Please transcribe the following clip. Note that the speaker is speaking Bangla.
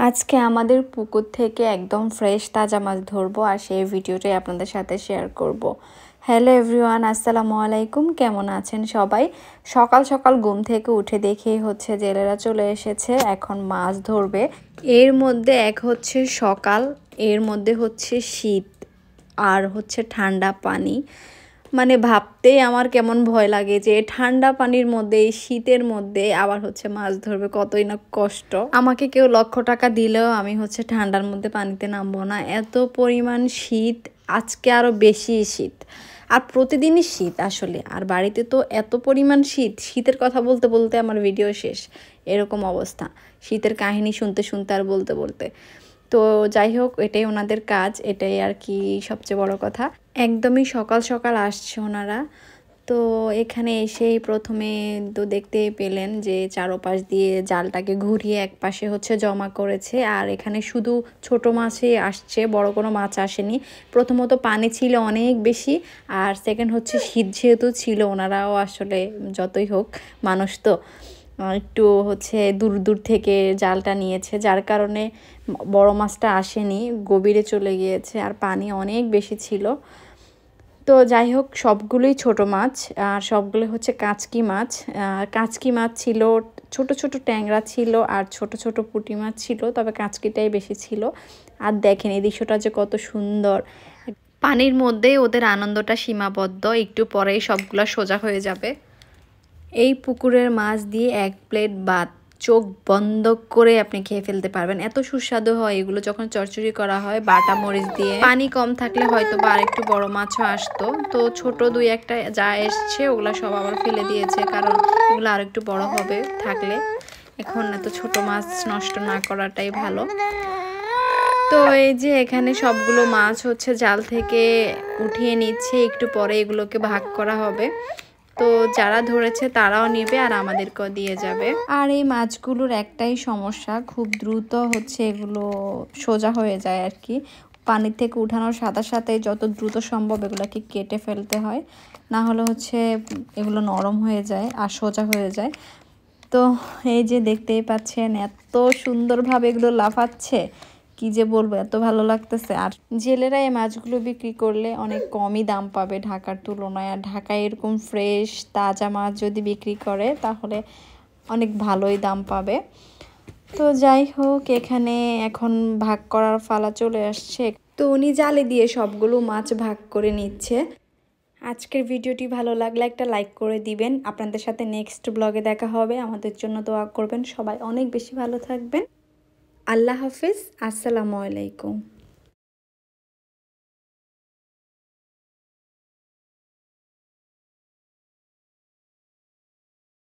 আজকে আমাদের পুকুর থেকে একদম ফ্রেশ তাজা মাছ ধরবো আর সেই ভিডিওটাই আপনাদের সাথে শেয়ার করব। হ্যালো এভরিওয়ান, আসসালামু আলাইকুম। কেমন আছেন সবাই? সকাল সকাল ঘুম থেকে উঠে দেখেই হচ্ছে জেলেরা চলে এসেছে, এখন মাছ ধরবে। এর মধ্যে এক হচ্ছে সকাল, এর মধ্যে হচ্ছে শীত আর হচ্ছে ঠান্ডা পানি। মানে ভাবতেই আমার কেমন ভয় লাগে যে ঠান্ডা পানির মধ্যে শীতের মধ্যে আবার হচ্ছে মাছ ধরবে, কতই না কষ্ট। আমাকে কেউ লক্ষ টাকা দিলেও আমি হচ্ছে ঠান্ডার মধ্যে পানিতে নামবো না, এত পরিমাণ শীত। আজকে আরও বেশি শীত, আর প্রতিদিনই শীত আসলে। আর বাড়িতে তো এত পরিমাণ শীত, শীতের কথা বলতে বলতে আমার ভিডিও শেষ, এরকম অবস্থা। শীতের কাহিনী শুনতে শুনতে আর বলতে বলতে। তো যাই হোক, এটাই ওনাদের কাজ, এটাই আর কি সবচেয়ে বড় কথা। একদমই সকাল সকাল আসছে ওনারা। তো এখানে এসেই প্রথমে তো দেখতে পেলেন যে চারপাশ দিয়ে জালটাকে ঘুরিয়ে এক পাশে হচ্ছে জমা করেছে, আর এখানে শুধু ছোট মাছই আসছে, বড় কোনো মাছ আসেনি। প্রথমত পানি ছিল অনেক বেশি, আর সেকেন্ড হচ্ছে শীত যেহেতু ছিল, ওনারাও আসলে যতই হোক মানুষ তো একটু হচ্ছে দূর দূর থেকে জালটা নিয়েছে, যার কারণে বড় মাছটা আসেনি, গভীরে চলে গিয়েছে, আর পানি অনেক বেশি ছিল। তো যাই হোক, সবগুলোই ছোট মাছ, আর সবগুলো হচ্ছে কাচকি মাছ। কাচকি মাছ ছিল, ছোট ছোট ট্যাংরা ছিল, আর ছোট ছোট পুঁটি মাছ ছিল, তবে কাচকিটাই বেশি ছিল। আর দেখেন এই দৃশ্যটা যে কত সুন্দর। পানির মধ্যেই ওদের আনন্দটা সীমাবদ্ধ, একটু পরেই সবগুলা সোজা হয়ে যাবে। এই পুকুরের মাছ দিয়ে এক প্লেট ভাত চোখ বন্ধ করে আপনি খেয়ে ফেলতে পারবেন, এত সুস্বাদু হয় এগুলো যখন চচ্চড়ি করা হয় বাটা মরিচ দিয়ে। পানি কম থাকলে হয়তো বা আরেকটু বড় মাছও আসতো, তো ছোট দুই একটা যা এসছে ওগুলা সব আবার ফেলে দিয়েছে, কারণ এগুলো আরেকটু বড় হবে থাকলে। এখন এত ছোট মাছ নষ্ট না করাটাই ভালো। তো এই যে এখানে সবগুলো মাছ হচ্ছে জাল থেকে উঠিয়ে নিচ্ছে, একটু পরে এগুলোকে ভাগ করা হবে। তো যারা ধরেছে তারাও নেবে আর আমাদেরকেও দিয়ে যাবে। আর এই মাছগুলোর একটাই সমস্যা, খুব দ্রুত হচ্ছে এগুলো সোজা হয়ে যায় আর কি। পানি থেকে উঠানোর সাথে সাথে যত দ্রুত সম্ভব এগুলোকে কেটে ফেলতে হয়, না হলে হচ্ছে এগুলো নরম হয়ে যায় আর সোজা হয়ে যায়। তো এই যে দেখতেই পাচ্ছেন এত সুন্দরভাবে এগুলো লাফাচ্ছে, কি যে বলবো, এত ভালো লাগতেছে। আর জেলেরা এই মাছগুলো বিক্রি করলে অনেক কমই দাম পাবে ঢাকার তুলনায়, আর ঢাকায় এরকম ফ্রেশ তাজা মাছ যদি বিক্রি করে তাহলে অনেক ভালোই দাম পাবে। তো যাই হোক, এখানে এখন ভাগ করার পালা চলে আসছে। তো উনি জালে দিয়ে সবগুলো মাছ ভাগ করে নিচ্ছে। আজকের ভিডিওটি ভালো লাগলে একটা লাইক করে দিবেন। আপনাদের সাথে নেক্সট ব্লগে দেখা হবে, আমাদের জন্য দোয়া করবেন। সবাই অনেক বেশি ভালো থাকবেন। আল্লাহ হাফিজ, আসসালামু আলাইকুম।